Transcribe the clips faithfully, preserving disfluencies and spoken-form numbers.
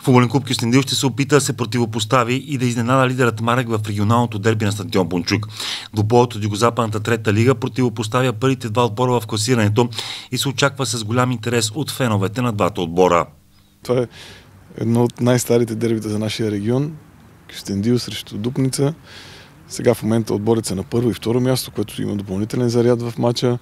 Футболен клуб Кюстендил ще се опита да се противопостави и да изненада лидерът Марек в регионалното дерби на стадион Бончук. Двубоят от Югозападната трета лига противопоставя първите два отбора в класирането и се очаква с голям интерес от феновете на двата отбора. Това е едно от най-старите дербита за нашия регион. Кюстендил срещу Дупница. Сега в момента отборът са на първо и второ място, което има допълнителен заряд в матча.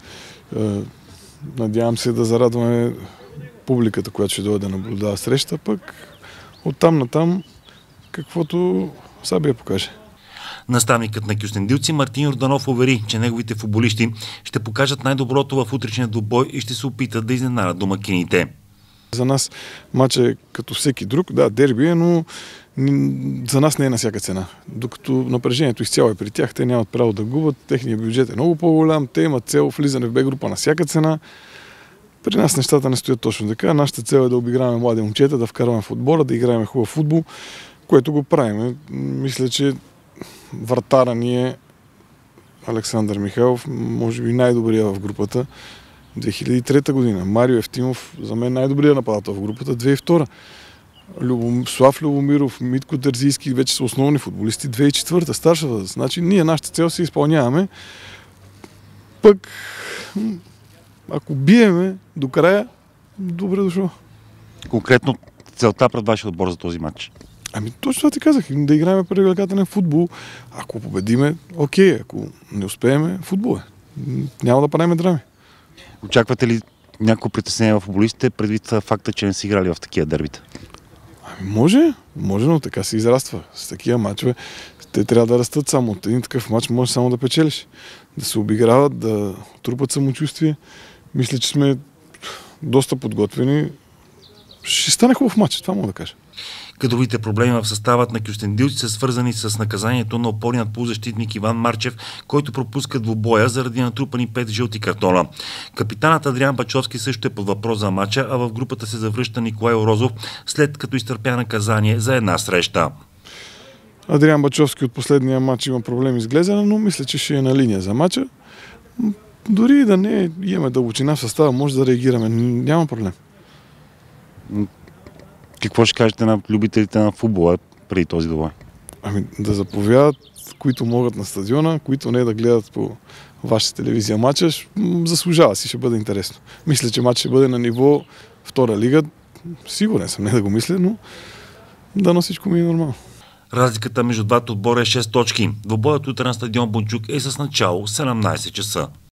Надявам се да зарадваме публиката, която ще дойде да наблюдава среща, пък оттам натам каквото Сабия покаже. Наставникът на кюстендилци Мартин Йорданов увери, че неговите футболисти ще покажат най-доброто в утрешния двубой и ще се опитат да изненадат домакините. За нас матчът е като всеки друг, да, дерби е, но за нас не е на всяка цена. Докато напрежението изцяло е при тях, те нямат право да губят, техният бюджет е много по-голям, те имат цел влизане в Б група на всяка цена. При нас нещата не стоят точно така. Нашата цел е да обиграваме млади момчета, да вкарваме в отбора, да играем хубав футбол, което го правим. Мисля, че вратара ни е Александър Михайлов, може би най-добрия в групата. две хиляди и трета година. Марио Евтимов, за мен най-добрият нападател в групата. две хиляди и втора. Любом... Слав Любомиров, Митко Терзийски вече са основни футболисти. две хиляди и четвърта. Старша възраст. Значи ние нашата цел си изпълняваме. Пък ако биеме до края, добре дошло. Конкретно целта пред вашия отбор за този матч? Ами точно това ти казах. Да играем привлекателен футбол. Ако победиме, окей. Ако не успееме, футбол е. Няма да правим драми. Очаквате ли някакво притеснение в футболистите предвид факта, че не са играли в такива дербита? Ами може, може, но така се израства. С такива матчове те трябва да растат само. От един такъв матч може само да печелиш. Да се обиграват, да трупат самочувствие. Мисля, че сме доста подготвени. Ще стане хубав матч, това мога да кажа. Кадровите проблеми в съставът на кюстендилци са свързани с наказанието на опорният полузащитник Иван Марчев, който пропуска двубоя заради натрупани пет жълти картона. Капитанът Адриан Бачовски също е под въпрос за матча, а в групата се завръща Николай Орозов, след като изтърпя наказание за една среща. Адриан Бачовски от последния матч има проблеми с глезена, но мисля, че ще е на линия за матча. Дори и да не имаме дълбочина в състава, може да реагираме. Няма проблем. Какво ще кажете на любителите на футбола преди този двубой? Ами да заповядат, които могат на стадиона, които не да гледат по вашата телевизия матча, заслужава си, ще бъде интересно. Мисля, че матч ще бъде на ниво втора лига. Сигурен съм, не да го мисля, но дано всичко ми е нормално. Разликата между двата отбора е шест точки. Двубоят утре на стадион Бончук е с начало седемнайсет часа.